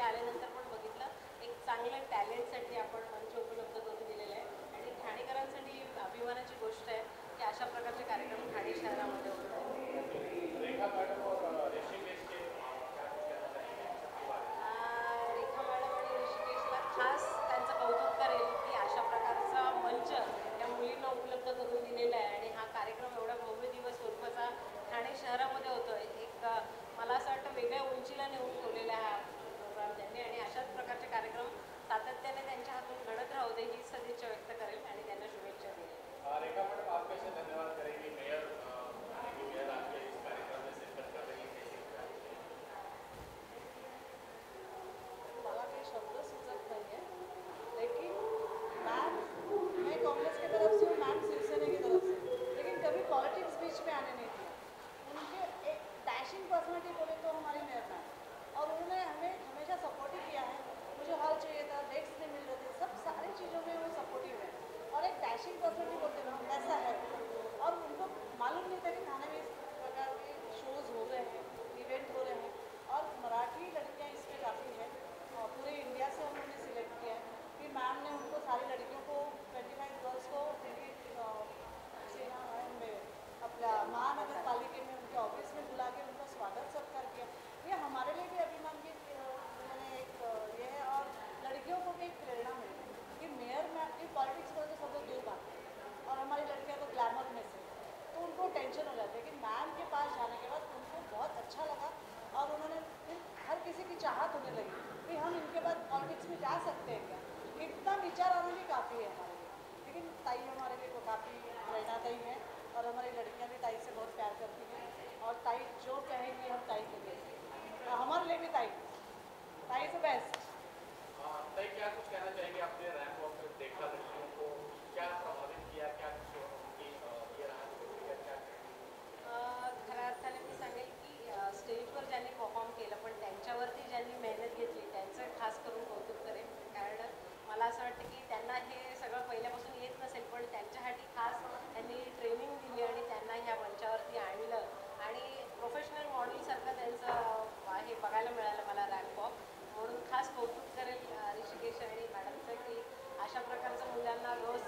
आल्यानंतर पण बघितलं एक चांगलं टॅलेंटसाठी आपण मंच उपलब्ध करून दिलेलं आहे आणि ठाणेकरांसाठी अभिमानाची गोष्ट आहे की अशा प्रकारचे कार्यक्रम ठाणे शहरामध्ये होत आहेत. रेखा मैडम और ऋषिकेश के क्या कुछ कहना चाहेंगे सबके बारे में? रेखा मॅडम आणि ऋषिकेशला खास त्यांचं कौतुक करेल की अशा प्रकारचा मंच या मुलींना उपलब्ध करून दिलेला आहे आणि हा कार्यक्रम एवढा भव्य दिवस स्वरूपाचा ठाणे शहरामध्ये होतो आहे. एक मला असं वाटतं वेगळ्या उंचीला नेऊन ठेवलेला हा प्रोग्राम त्यांनी आणि अशाच प्रकारचे कार्यक्रम सातत्याने त्यांच्या हातून घडत राहू दे ही सदिच्छा व्यक्त करेल आणि त्यांना शुभेच्छा देईल. रेखा मैडम आप कैसे धन्यवाद करेंगी मेयर मेयर आपके इस कार्यक्रम में शिरकत कर रही है मला काही शब्द सुचत नहीं है, लेकिन मैम मैं कांग्रेस की तरफ से हूँ, मैम शिवसेना की तरफ से, लेकिन कभी पॉलिटिक्स बीच में आने नहीं दिया। उनके एक डैशिंग पर्सनालिटी बोले तो हमारी मेयर मैम, और उन्होंने हमें हमेशा सपोर्टिव किया है। मुझे हॉल चाहिए था, डेस्क नहीं मिल रहे थे, सब सारी चीज़ों में वो सपोर्टिव है और एक डैशिंग पर्सनालिटी बोलते हैं ना ऐसा है। और उनको मालूम नहीं था कि थाने में इस प्रकार के शोज़ हो रहे हैं, इवेंट हो रहे हैं, और मराठी लड़कियाँ इसमें काफ़ी हैं और पूरे इंडिया से उन्होंने सिलेक्ट किया है। फिर मैम ने उनको सारी लड़कियों को 25 गर्ल्स को दिल्ली सेना में अपना महानगर पालिका में उनके ऑफिस में बुला के उनका स्वागत सत्कार किया। ये हमारे लिए भी अभिमान की मैंने एक ये है, और लड़कियों को भी एक प्रेरणा मिली कि मेयर में आपकी पॉलिटिक्स में तो सब लोग दूर भागते हैं और हमारी लड़कियाँ तो ग्लैमर में से, तो उनको टेंशन हो जाती है। लेकिन मैम के पास जाने के बाद उनको बहुत अच्छा लगा और उन्होंने फिर हर किसी की चाहत होने लगी कि हम इनके बाद पॉलिटिक्स में जा सकते हैं क्या। इतना विचार आना भी काफ़ी है हमारे लिए, लेकिन ताई हमारे लिए तो काफ़ी प्रेरणादायी है और हमारी लड़कियां भी ताई से बहुत प्यार करती हैं और ताई जो कहेंगी हम ताई के लिए, हमारे लिए भी ताई से बेस्ट। ताई क्या कुछ कहना चाहेंगे? आपने रैंप वॉक में देखा लड़कियों को, क्या प्रभावित किया, क्या कुछ उनकी ये रहा क्या? खऱ्या अर्थाने मी सांगेल की स्टेजवर ज्यांनी परफॉर्म केलं पण त्यांच्यावरती ज्यांनी मेहनत घेतली त्यांचं खास करून कौतुक करेल. कारण मला असं वाटतं की त्यांना हे सगळं पहिल्यापासून येत नसेल पण त्यांच्यासाठी खास त्यांनी ट्रेनिंग दिली आणि त्यांना ह्या मंचावरती आणलं आणि प्रोफेशनल मॉडेलसारखं त्यांचं हे बघायला मिळालं मला रॅम्प वॉक. म्हणून खास कौतुक करेल ऋषिकेश आणि मॅडमचं की अशा प्रकारचं मुलांना रोज